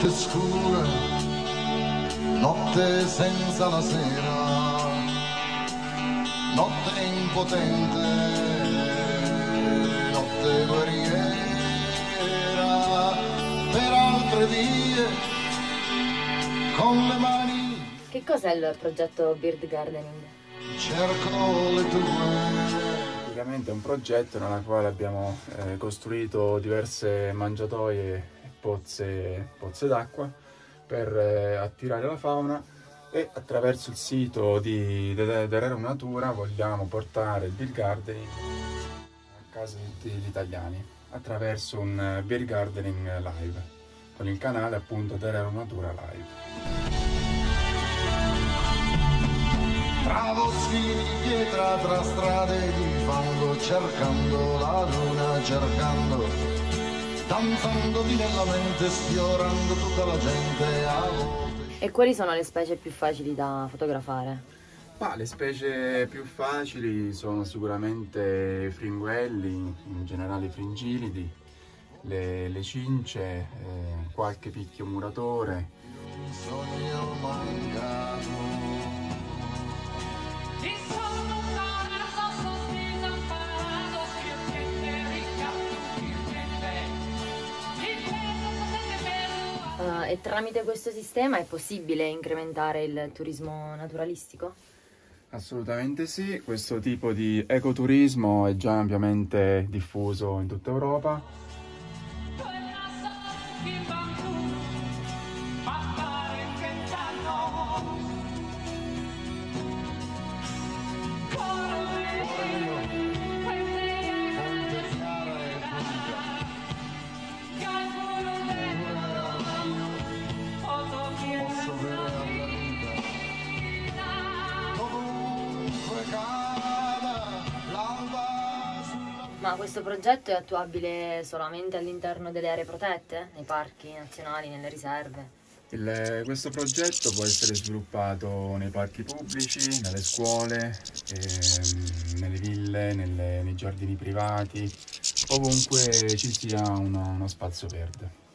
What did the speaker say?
notte scura, notte senza la sera, notte impotente, notte guerriera, per altre vie, con le mani. Che cos'è il progetto Bird Gardening? Cerco le tue. Praticamente è un progetto nella quale abbiamo costruito diverse mangiatoie e pozze d'acqua per attirare la fauna, e attraverso il sito di Derero Natura vogliamo portare il Bird Gardening a casa di tutti gli italiani attraverso un Bird Gardening live con il canale appunto Derero Natura Live. Tra boschi di pietra, tra strade di fango, cercando la luna, cercando, danzandovi nella mente, sfiorando tutta la gente a volte. E quali sono le specie più facili da fotografare? Ma le specie più facili sono sicuramente i fringuelli, in generale i fringilidi, le cince, qualche picchio muratore. Un sogno mancato. E tramite questo sistema è possibile incrementare il turismo naturalistico? Assolutamente sì, questo tipo di ecoturismo è già ampiamente diffuso in tutta Europa. Ma questo progetto è attuabile solamente all'interno delle aree protette, nei parchi nazionali, nelle riserve? Questo progetto può essere sviluppato nei parchi pubblici, nelle scuole, nelle ville, nei giardini privati, ovunque ci sia uno spazio verde.